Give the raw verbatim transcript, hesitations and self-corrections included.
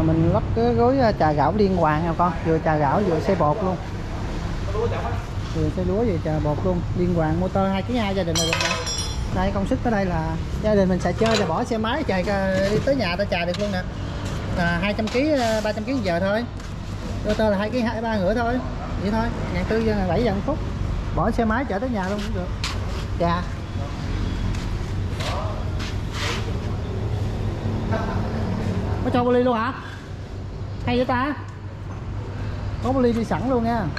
mình lắp cái gối trà gạo liên hoàn nha con, vừa trà gạo vừa xay bột luôn, vừa xay lúa vừa trà bột luôn, liên hoàn motor hai ký hai gia đình là được rồi. Đây công suất tới đây là gia đình mình xài chơi là bỏ xe máy chạy đi tới nhà ta trà được luôn nè, là hai trăm ký ba trăm ký giờ thôi, motor là hai ký hai ba rưỡi thôi, vậy thôi, ngàn tư bảy giờ một phút, bỏ xe máy chở tới nhà luôn cũng được. Trà có cho poly luôn hả, hay vậy ta, có poly đi sẵn luôn nha.